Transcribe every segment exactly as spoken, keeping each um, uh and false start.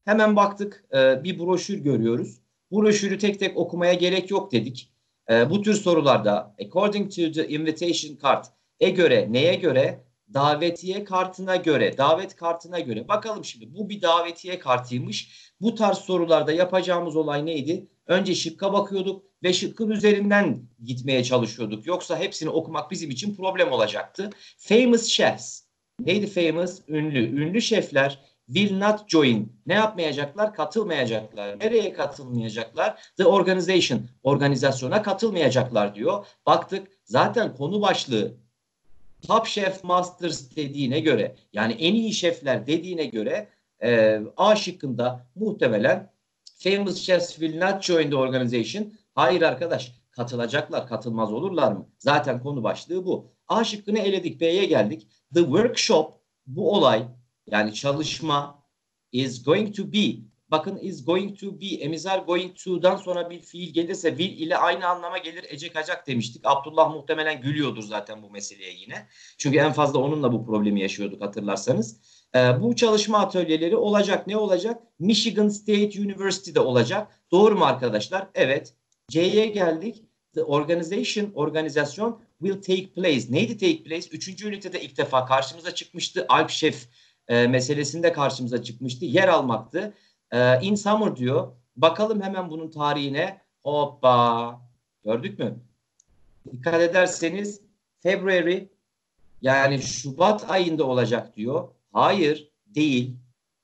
Hemen baktık, e, bir broşür görüyoruz. Bu broşürü tek tek okumaya gerek yok dedik. E, bu tür sorularda according to the invitation card, e göre, neye göre? Davetiye kartına göre, davet kartına göre. Bakalım şimdi, bu bir davetiye kartıymış. Bu tarz sorularda yapacağımız olay neydi? Önce şıkka bakıyorduk ve şıkkın üzerinden gitmeye çalışıyorduk. Yoksa hepsini okumak bizim için problem olacaktı. Famous chefs. Neydi famous? Ünlü. Ünlü şefler will not join. Ne yapmayacaklar? Katılmayacaklar. Nereye katılmayacaklar? The organization. Organizasyona katılmayacaklar diyor. Baktık, zaten konu başlığı Top Chef Masters dediğine göre, yani en iyi şefler dediğine göre e, A şıkkında muhtemelen famous chefs will not join the organization. Hayır arkadaş, katılacaklar. Katılmaz olurlar mı? Zaten konu başlığı bu. A şıkkını eledik, B'ye geldik. The workshop, bu olay, yani çalışma, is going to be. Bakın, is going to be, emizar going to'dan sonra bir fiil gelirse will ile aynı anlama gelir, ecek acak demiştik. Abdullah muhtemelen gülüyordur zaten bu meseleye yine. Çünkü en fazla onunla bu problemi yaşıyorduk, hatırlarsanız. Ee, bu çalışma atölyeleri olacak. Ne olacak? Michigan State University'de olacak. Doğru mu arkadaşlar? Evet. C'ye geldik. The organization, organizasyon will take place. Neydi take place? Üçüncü ünitede ilk defa karşımıza çıkmıştı. Alp Şef e, meselesinde karşımıza çıkmıştı. Yer almaktı. E, in summer diyor. Bakalım hemen bunun tarihine. Hoppa. Gördük mü? Dikkat ederseniz February, yani Şubat ayında olacak diyor. Hayır, değil.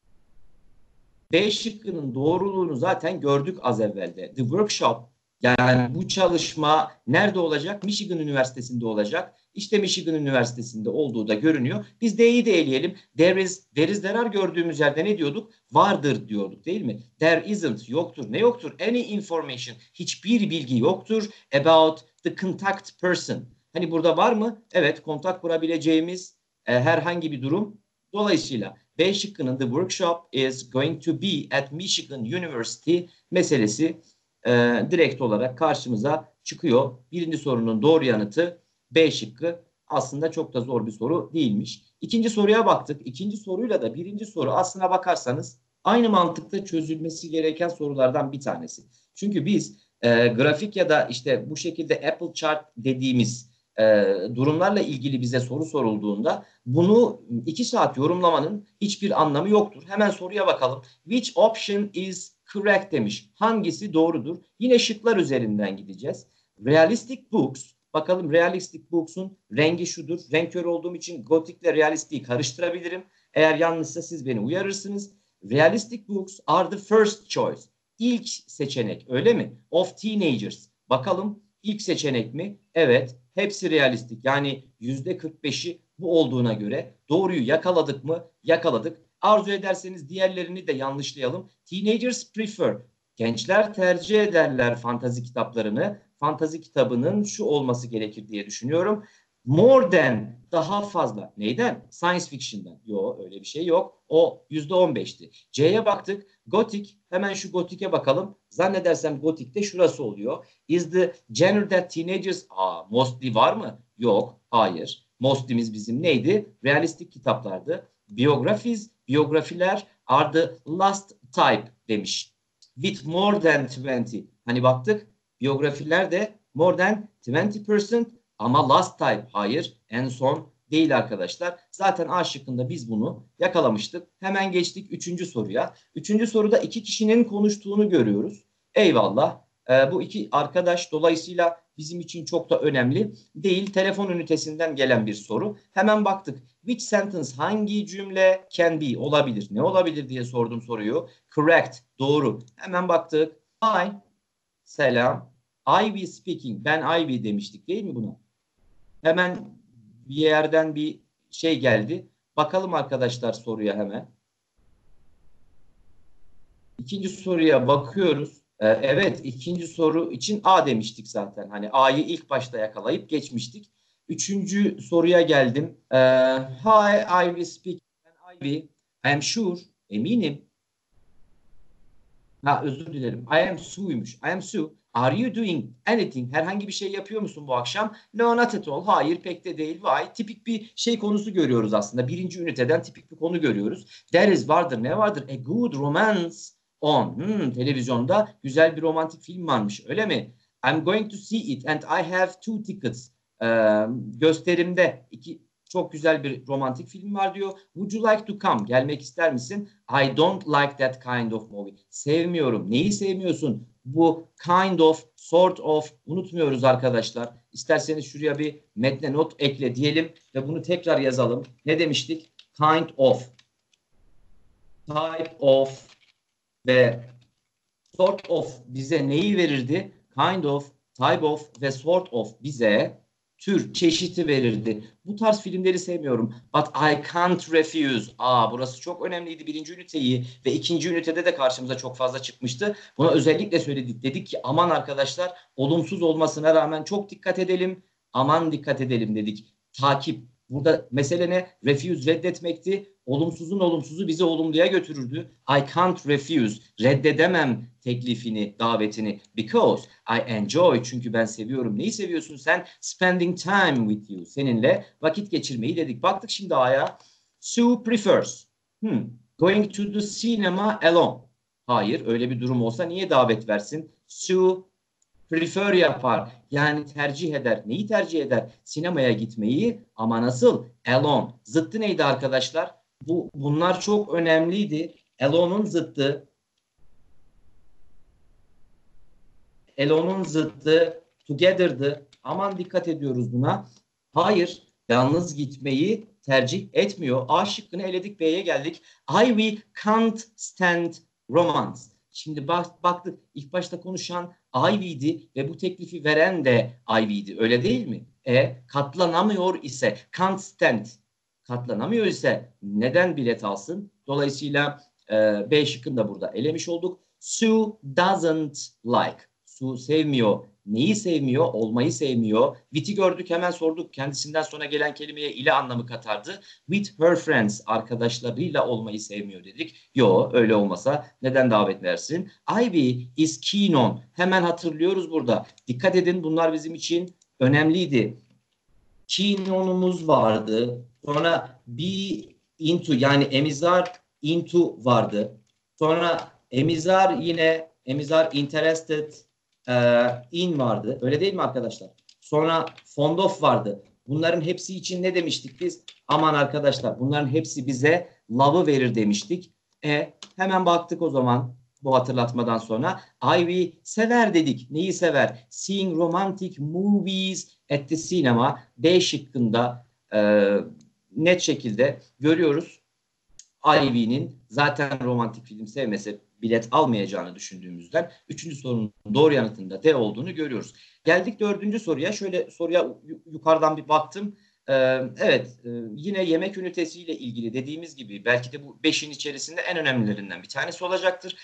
B şıkkının doğruluğunu zaten gördük az evvelde. The workshop, yani bu çalışma nerede olacak? Michigan Üniversitesi'nde olacak. İşte Michigan Üniversitesi'nde olduğu da görünüyor. Biz D'yi de eleyelim. There is, there is there gördüğümüz yerde ne diyorduk? Vardır diyorduk, değil mi? There isn't, yoktur. Ne yoktur? Any information, hiçbir bilgi yoktur about the contact person. Hani burada var mı? Evet, kontak kurabileceğimiz e, herhangi bir durum. Dolayısıyla B şıkkının the workshop is going to be at Michigan University meselesi e, direkt olarak karşımıza çıkıyor. Birinci sorunun doğru yanıtı B şıkkı. Aslında çok da zor bir soru değilmiş. İkinci soruya baktık. İkinci soruyla da birinci soru aslına bakarsanız aynı mantıkta çözülmesi gereken sorulardan bir tanesi. Çünkü biz e, grafik ya da işte bu şekilde Apple Chart dediğimiz e, durumlarla ilgili bize soru sorulduğunda bunu iki saat yorumlamanın hiçbir anlamı yoktur. Hemen soruya bakalım. Which option is correct demiş. Hangisi doğrudur? Yine şıklar üzerinden gideceğiz. Realistic books. Bakalım realistic books'un rengi şudur. Renk körü olduğum için gotik ile realistik'i karıştırabilirim. Eğer yanlışsa siz beni uyarırsınız. Realistic books are the first choice. İlk seçenek, öyle mi? Of teenagers. Bakalım ilk seçenek mi? Evet. Hepsi realistik. Yani yüzde kırk beşi bu olduğuna göre doğruyu yakaladık mı? Yakaladık. Arzu ederseniz diğerlerini de yanlışlayalım. Teenagers prefer. Gençler tercih ederler fantazi kitaplarını. Fantazi kitabının şu olması gerekir diye düşünüyorum. More than, daha fazla. Neyden? Science fiction'dan. Yok, öyle bir şey yok. O yüzde on beşti. C'ye baktık. Gothic. Hemen şu Gothic'e bakalım. Zannedersem Gothic'te şurası oluyor. Is the genre that teenagers... Aa, mostly var mı? Yok. Hayır. Mostly'miz bizim neydi? Realistik kitaplardı. Biographies, biyografiler are the last type demiş. With more than twenty. Hani baktık, biyografiler de more than twenty percent ama last type hayır, en son değil arkadaşlar. Zaten A şıkkında biz bunu yakalamıştık. Hemen geçtik üçüncü soruya. Üçüncü soruda iki kişinin konuştuğunu görüyoruz. Eyvallah. Ee, bu iki arkadaş dolayısıyla bizim için çok da önemli değil. Telefon ünitesinden gelen bir soru. Hemen baktık. Which sentence, hangi cümle can be, olabilir? Ne olabilir diye sordum soruyu. Correct, doğru. Hemen baktık. Hi, selam. I be speaking. Ben I be demiştik değil mi buna? Hemen bir yerden bir şey geldi. Bakalım arkadaşlar soruya hemen. İkinci soruya bakıyoruz. Ee, evet, ikinci soru için A demiştik zaten. Hani A'yı ilk başta yakalayıp geçmiştik. Üçüncü soruya geldim. Ee, Hi, I will speak. Ben I will. I am sure. Eminim. Ha, özür dilerim. I am Sue'ymuş. I am Sue. Are you doing anything? Herhangi bir şey yapıyor musun bu akşam? No, not at all. Hayır, pek de değil. Why? Tipik bir şey konusu görüyoruz aslında. Birinci üniteden tipik bir konu görüyoruz. There is vardır. Ne vardır? A good romance on. Hmm, televizyonda güzel bir romantik film varmış. Öyle mi? I'm going to see it and I have two tickets. Ee, gösterimde iki çok güzel bir romantik film var diyor. Would you like to come? Gelmek ister misin? I don't like that kind of movie. Sevmiyorum. Neyi sevmiyorsun? Bu kind of, sort of unutmuyoruz arkadaşlar. İsterseniz şuraya bir metne not ekle diyelim ve bunu tekrar yazalım. Ne demiştik? Kind of, type of ve sort of bize neyi verirdi? Kind of, type of ve sort of bize tür, çeşiti verirdi. Bu tarz filmleri sevmiyorum. But I can't refuse. Aa, burası çok önemliydi. Birinci üniteyi ve ikinci ünitede de karşımıza çok fazla çıkmıştı. Buna özellikle söyledik. Dedik ki aman arkadaşlar, olumsuz olmasına rağmen çok dikkat edelim. Aman dikkat edelim dedik. Takip. Burada mesele ne? Refuse reddetmekti. Olumsuzun olumsuzu bizi olumluya götürürdü. I can't refuse. Reddedemem teklifini, davetini. Because I enjoy. Çünkü ben seviyorum. Neyi seviyorsun sen? Spending time with you. Seninle vakit geçirmeyi dedik. Baktık şimdi A'ya. Sue prefers. Hmm. Going to the cinema alone. Hayır, öyle bir durum olsa niye davet versin? Sue prefer yapar. Yani tercih eder. Neyi tercih eder? Sinemaya gitmeyi, ama nasıl? Alone. Zıttı neydi arkadaşlar? Bu, bunlar çok önemliydi. Alone'un zıttı Alone'un zıttı together'dı. Aman dikkat ediyoruz buna. Hayır, yalnız gitmeyi tercih etmiyor. A şıkkını eledik, B'ye geldik. Ivy can't stand romance. Şimdi bak, baktık, ilk başta konuşan Ivy'di ve bu teklifi veren de Ivy'di. Öyle değil mi? E katlanamıyor ise, can't stand, katlanamıyor ise neden bilet alsın? Dolayısıyla e, B şıkkını da burada elemiş olduk. Sue doesn't like. Sue sevmiyor. Neyi sevmiyor? Olmayı sevmiyor. With'i gördük, hemen sorduk. Kendisinden sonra gelen kelimeye ile anlamı katardı. With her friends, arkadaşlarıyla olmayı sevmiyor dedik. Yo, öyle olmasa neden davet versin? Ivy is keen on. Hemen hatırlıyoruz burada. Dikkat edin, bunlar bizim için önemliydi. Keen on'umuz vardı. Sonra be into, yani emizar into vardı. Sonra emizar yine emizar interested in vardı. Öyle değil mi arkadaşlar? Sonra fond of vardı. Bunların hepsi için ne demiştik biz? Aman arkadaşlar, bunların hepsi bize love'ı verir demiştik. E, hemen baktık o zaman bu hatırlatmadan sonra. Ivy sever dedik. Neyi sever? Seeing romantic movies at the cinema. B şıkkında e, net şekilde görüyoruz. Ivy'nin zaten romantik film sevmese bilet almayacağını düşündüğümüzden üçüncü sorunun doğru yanıtında D olduğunu görüyoruz. Geldik dördüncü soruya. Şöyle soruya yukarıdan bir baktım. Ee, evet, e, yine yemek ünitesiyle ilgili dediğimiz gibi belki de bu beşin içerisinde en önemlilerinden bir tanesi olacaktır.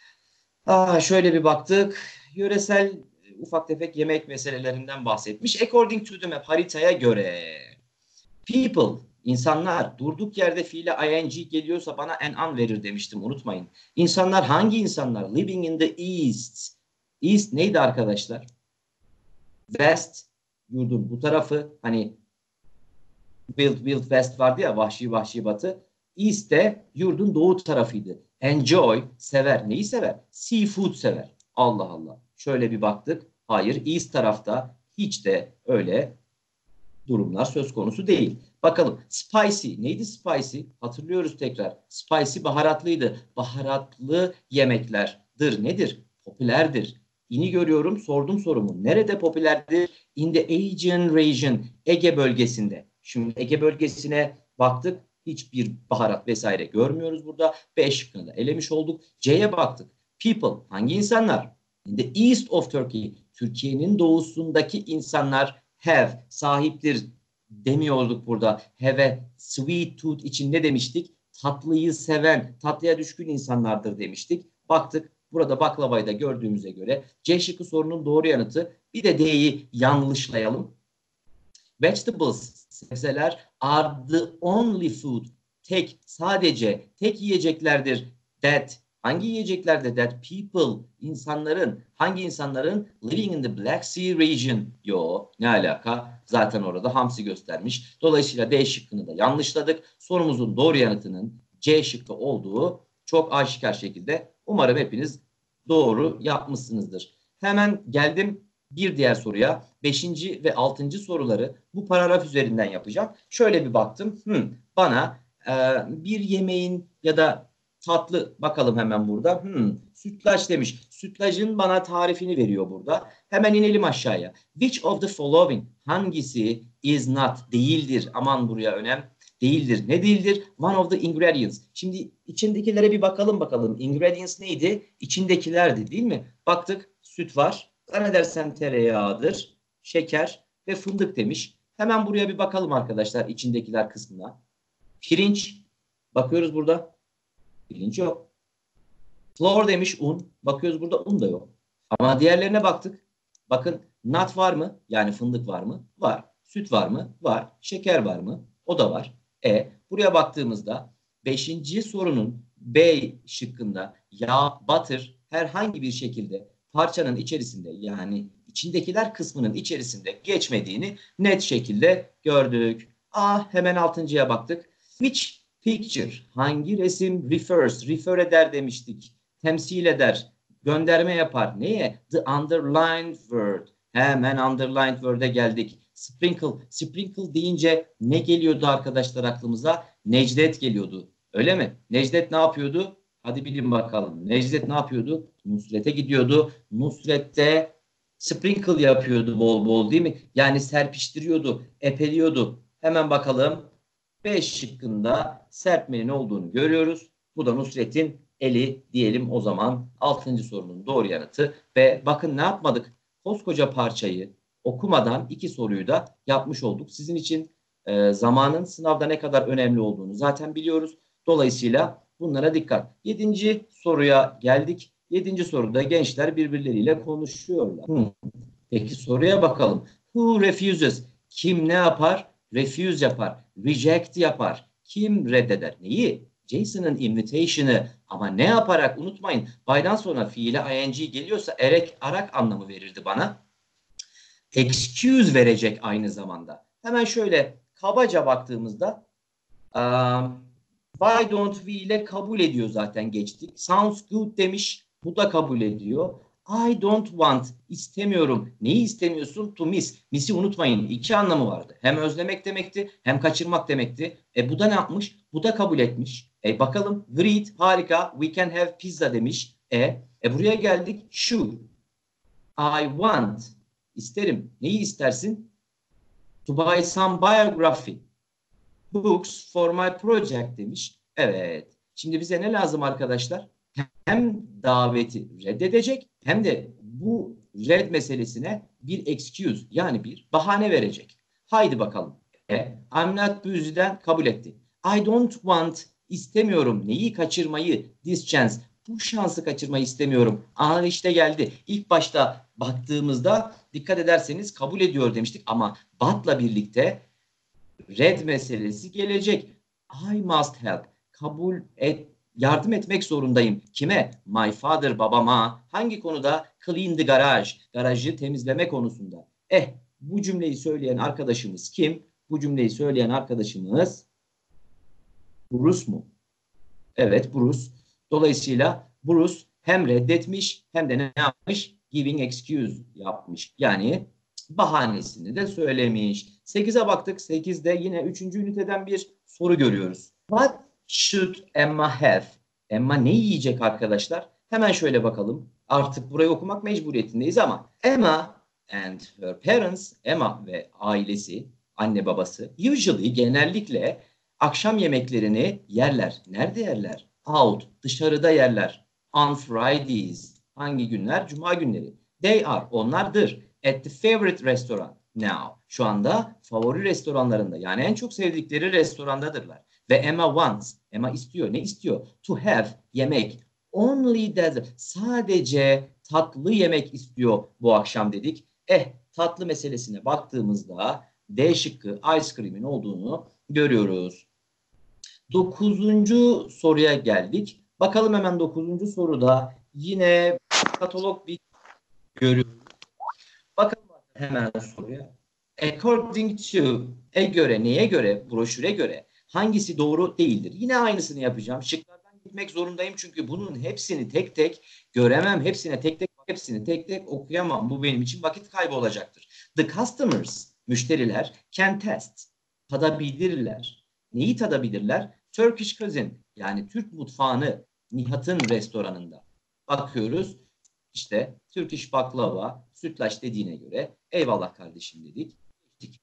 Aa, şöyle bir baktık. Yöresel ufak tefek yemek meselelerinden bahsetmiş. According to the map, haritaya göre. People, insanlar, durduk yerde fiile ing geliyorsa bana an an verir demiştim, unutmayın. İnsanlar hangi insanlar? Living in the East. East neydi arkadaşlar? West, yurdun bu tarafı, hani Wild Wild West vardı ya, vahşi vahşi batı. East de yurdun doğu tarafıydı. Enjoy, sever. Neyi sever? Seafood sever. Allah Allah. Şöyle bir baktık. Hayır, East tarafta hiç de öyle durumlar söz konusu değil. Bakalım, spicy neydi? Spicy hatırlıyoruz tekrar. Spicy baharatlıydı. Baharatlı yemeklerdir. Nedir? Popülerdir. İni görüyorum, sordum sorumu. Nerede popülerdir? In the Aegean region, Ege bölgesinde. Şimdi Ege bölgesine baktık. Hiçbir baharat vesaire görmüyoruz burada. B şıkkını da elemiş olduk. C'ye baktık. People, hangi insanlar? In the east of Turkey, Türkiye'nin doğusundaki insanlar have, sahiptir demiyorduk burada. Have a sweet tooth için ne demiştik? Tatlıyı seven, tatlıya düşkün insanlardır demiştik. Baktık, burada baklavayı da gördüğümüze göre C şıkkı sorunun doğru yanıtı. Bir de D'yi yanlışlayalım. Vegetables, sebzeler are the only food, tek, sadece, tek yiyeceklerdir that Hangi yiyeceklerde? That people, insanların. Hangi insanların? Living in the Black Sea region. Yo, ne alaka? Zaten orada hamsi göstermiş. Dolayısıyla D şıkkını da yanlışladık. Sorumuzun doğru yanıtının C şıkkı olduğu çok aşikar şekilde. Umarım hepiniz doğru yapmışsınızdır. Hemen geldim bir diğer soruya. Beşinci ve altıncı soruları bu paragraf üzerinden yapacağım. Şöyle bir baktım. Hmm, bana e, bir yemeğin ya da tatlı bakalım hemen burada. Hmm, sütlaç demiş. Sütlacın bana tarifini veriyor burada. Hemen inelim aşağıya. Which of the following, hangisi is not, değildir. Aman buraya önem. Değildir. Ne değildir? One of the ingredients. Şimdi içindekilere bir bakalım bakalım. Ingredients neydi? İçindekilerdi değil mi? Baktık süt var. Zannedersem tereyağıdır. Şeker ve fındık demiş. Hemen buraya bir bakalım arkadaşlar içindekiler kısmına. Pirinç. Bakıyoruz burada. Pirinç yok. Flour demiş un. Bakıyoruz burada un da yok. Ama diğerlerine baktık. Bakın nut var mı? Yani fındık var mı? Var. Süt var mı? Var. Şeker var mı? O da var. E buraya baktığımızda beşinci sorunun B şıkkında yağ, butter herhangi bir şekilde parçanın içerisinde yani içindekiler kısmının içerisinde geçmediğini net şekilde gördük. A hemen altıncıya baktık. Which picture hangi resim refers, refer eder demiştik. Temsil eder, gönderme yapar. Neye? The underlined word. Hemen underlined word'e geldik. Sprinkle. Sprinkle deyince ne geliyordu arkadaşlar aklımıza? Necdet geliyordu. Öyle mi? Necdet ne yapıyordu? Hadi bilin bakalım. Necdet ne yapıyordu? Nusret'e gidiyordu. Nusret'te sprinkle yapıyordu bol bol değil mi? Yani serpiştiriyordu, epeliyordu. Hemen bakalım. B şıkkında serpmenin olduğunu görüyoruz. Bu da Nusret'in eli diyelim o zaman. Altıncı sorunun doğru yanıtı. Ve bakın ne yapmadık? Koskoca parçayı okumadan iki soruyu da yapmış olduk. Sizin için e, zamanın sınavda ne kadar önemli olduğunu zaten biliyoruz. Dolayısıyla bunlara dikkat. Yedinci soruya geldik. Yedinci soruda gençler birbirleriyle konuşuyorlar. Hmm. Peki soruya bakalım. Who refuses? Kim ne yapar? Refuse yapar. Reject yapar. Kim reddeder? Neyi? Jason'ın invitation'ı ama ne yaparak unutmayın. By'dan sonra fiile ing geliyorsa erek arak anlamı verirdi bana. Excuse verecek aynı zamanda. Hemen şöyle kabaca baktığımızda um, why don't we ile kabul ediyor zaten geçtik. Sounds good demiş. Bu da kabul ediyor. I don't want, istemiyorum. Neyi istemiyorsun? To miss. Miss'i unutmayın. İki anlamı vardı. Hem özlemek demekti, hem kaçırmak demekti. E bu da ne yapmış? Bu da kabul etmiş. E bakalım. Great, harika. We can have pizza demiş. E, e buraya geldik. Should. I want. İsterim. Neyi istersin? To buy some biography. Books for my project demiş. Evet. Şimdi bize ne lazım arkadaşlar? Hem daveti reddedecek hem de bu red meselesine bir excuse yani bir bahane verecek. Haydi bakalım. E, I'm not busy'den kabul etti. I don't want, istemiyorum. Neyi kaçırmayı? This chance. Bu şansı kaçırmayı istemiyorum. Aa işte geldi. İlk başta baktığımızda dikkat ederseniz kabul ediyor demiştik ama but'la birlikte red meselesi gelecek. I must help. Kabul et, yardım etmek zorundayım. Kime? My father, babama. Hangi konuda? Clean the garage. Garajı temizleme konusunda. Eh, bu cümleyi söyleyen arkadaşımız kim? Bu cümleyi söyleyen arkadaşımız Bruce mu? Evet, Bruce. Dolayısıyla Bruce hem reddetmiş hem de ne yapmış? Giving excuse yapmış. Yani bahanesini de söylemiş. sekize baktık. sekizde yine üçüncü üniteden bir soru görüyoruz. What should Emma have? Emma ne yiyecek arkadaşlar? Hemen şöyle bakalım. Artık burayı okumak mecburiyetindeyiz ama Emma and her parents, Emma ve ailesi, anne babası usually genellikle akşam yemeklerini yerler. Nerede yerler? Out, dışarıda yerler. On Fridays. Hangi günler? Cuma günleri. They are, onlardır. At the favorite restaurant now. Şu anda favori restoranlarında yani en çok sevdikleri restorandadırlar. Ve Emma wants, Emma istiyor. Ne istiyor? To have, yemek. Only dessert, sadece tatlı yemek istiyor bu akşam dedik. Eh, tatlı meselesine baktığımızda D şıkkı ice cream'in olduğunu görüyoruz. Dokuzuncu soruya geldik. Bakalım hemen dokuzuncu soruda yine katalog bir görüyoruz. Bakalım hemen soruya. According to, e göre, neye göre, broşüre göre hangisi doğru değildir? Yine aynısını yapacağım. Şıklardan gitmek zorundayım çünkü bunun hepsini tek tek göremem. Hepsine tek tek hepsini tek tek okuyamam. Bu benim için vakit kaybı olacaktır. The customers, müşteriler can test, tadabilirler. Neyi tadabilirler? Turkish cuisine, yani Türk mutfağını Nihat'ın restoranında. Bakıyoruz. İşte Türk iş baklava, sütlaç dediğine göre eyvallah kardeşim dedik. Geçtik.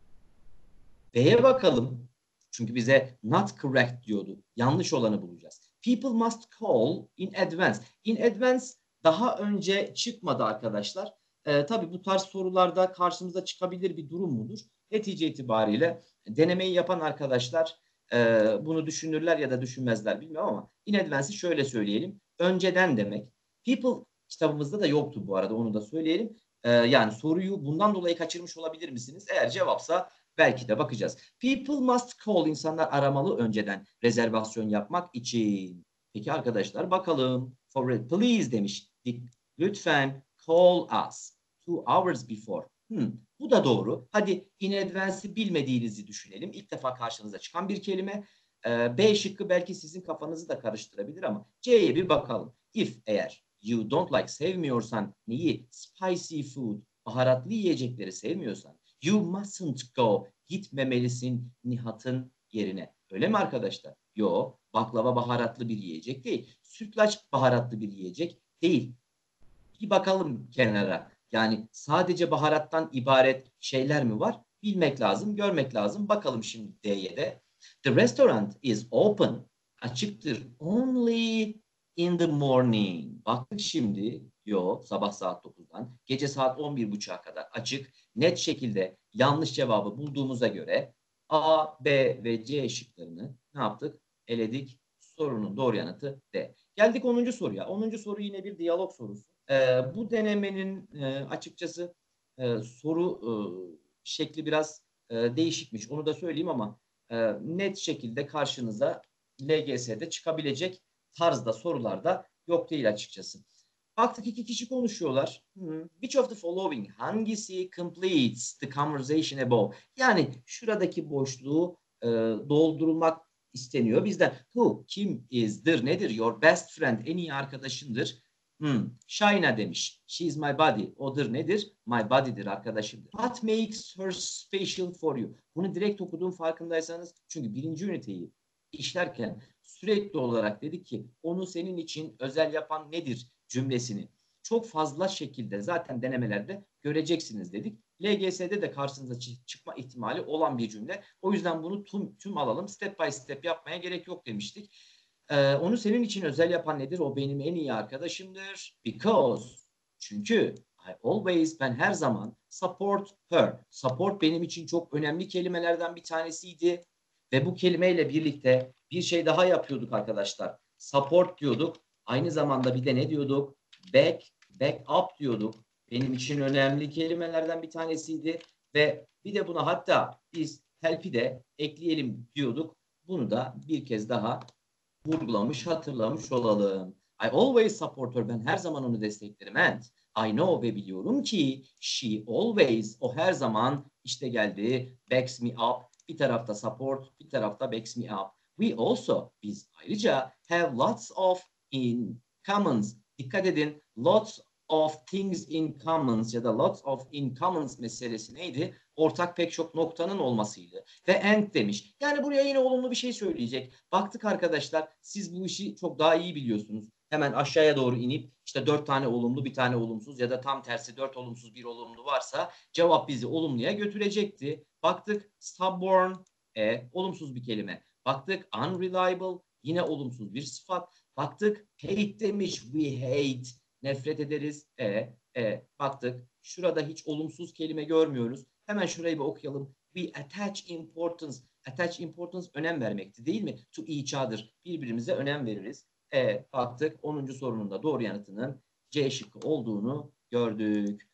B'ye bakalım. Çünkü bize not correct diyordu. Yanlış olanı bulacağız. People must call in advance. In advance daha önce çıkmadı arkadaşlar. Ee, tabii bu tarz sorularda karşımıza çıkabilir bir durum mudur? Netice itibariyle denemeyi yapan arkadaşlar e, bunu düşünürler ya da düşünmezler bilmiyorum ama in advance'i şöyle söyleyelim. Önceden demek. People kitabımızda da yoktu bu arada, onu da söyleyelim. Ee, yani soruyu bundan dolayı kaçırmış olabilir misiniz? Eğer cevapsa belki de bakacağız. People must call, insanlar aramalı önceden rezervasyon yapmak için. Peki arkadaşlar bakalım. For it, please demiştik. Lütfen call us two hours before. Hmm, bu da doğru. Hadi in advance'i bilmediğinizi düşünelim. İlk defa karşınıza çıkan bir kelime. Ee, B şıkkı belki sizin kafanızı da karıştırabilir ama C'ye bir bakalım. If, eğer you don't like, sevmiyorsan neyi? Spicy food, baharatlı yiyecekleri sevmiyorsan you mustn't go, gitmemelisin Nihat'ın yerine. Öyle mi arkadaşlar? Yo, baklava baharatlı bir yiyecek değil. Sütlaç baharatlı bir yiyecek değil. Bir bakalım kenara. Yani sadece baharattan ibaret şeyler mi var? Bilmek lazım, görmek lazım. Bakalım şimdi D'ye de. The restaurant is open. Açıktır. Only in the morning. Baktık şimdi. Yo, sabah saat dokuzdan gece saat on bir buçuğa kadar açık. Net şekilde yanlış cevabı bulduğumuza göre A, B ve C şıklarını ne yaptık? Eledik. Sorunun doğru yanıtı D. Geldik onuncu soruya. onuncu soru yine bir diyalog sorusu. E, bu denemenin e, açıkçası e, soru e, şekli biraz e, değişikmiş. Onu da söyleyeyim ama e, net şekilde karşınıza L G S'de çıkabilecek tarzda sorularda yok değil açıkçası. Baktık iki kişi konuşuyorlar. Hmm. Which of the following, hangisi completes the conversation above? Yani şuradaki boşluğu e, doldurulmak isteniyor bizden. Who, kim, is'dir, nedir? Your best friend, en iyi arkadaşındır. Hmm. Shaina demiş. She is my body. Odur nedir? My body'dir, arkadaşımdır. What makes her special for you? Bunu direkt okuduğum farkındaysanız. Çünkü birinci üniteyi işlerken sürekli olarak dedik ki onu senin için özel yapan nedir cümlesini çok fazla şekilde zaten denemelerde göreceksiniz dedik. L G S'de de karşınıza çıkma ihtimali olan bir cümle. O yüzden bunu tüm, tüm alalım. Step by step yapmaya gerek yok demiştik. Ee, onu senin için özel yapan nedir? O benim en iyi arkadaşımdır. Because, çünkü I always, ben her zaman support her. Support benim için çok önemli kelimelerden bir tanesiydi. Ve bu kelimeyle birlikte bir şey daha yapıyorduk arkadaşlar. Support diyorduk. Aynı zamanda bir de ne diyorduk? Back, back up diyorduk. Benim için önemli kelimelerden bir tanesiydi. Ve bir de buna hatta biz help'i de ekleyelim diyorduk. Bunu da bir kez daha vurgulamış, hatırlamış olalım. I always support her. Ben her zaman onu desteklerim. And I know, ve biliyorum ki she always, o her zaman işte geldi, backs me up. Bir tarafta support, bir tarafta backs me up. We also, biz ayrıca have lots of in commons. Dikkat edin, lots of things in commons ya da lots of in commons meselesi neydi? Ortak pek çok noktanın olmasıydı. Ve and demiş. Yani buraya yine olumlu bir şey söyleyecek. Baktık arkadaşlar, siz bu işi çok daha iyi biliyorsunuz. Hemen aşağıya doğru inip işte dört tane olumlu, bir tane olumsuz ya da tam tersi dört olumsuz, bir olumlu varsa cevap bizi olumluya götürecekti. Baktık stubborn, e, olumsuz bir kelime. Baktık unreliable, yine olumsuz bir sıfat. Baktık hate demiş. We hate, nefret ederiz. E, e, baktık şurada hiç olumsuz kelime görmüyoruz. Hemen şurayı bir okuyalım. We attach importance. Attach importance, önem vermekti değil mi? To each other. Birbirimize önem veririz. E, baktık onuncu sorunun da doğru yanıtının C şıkkı olduğunu gördük.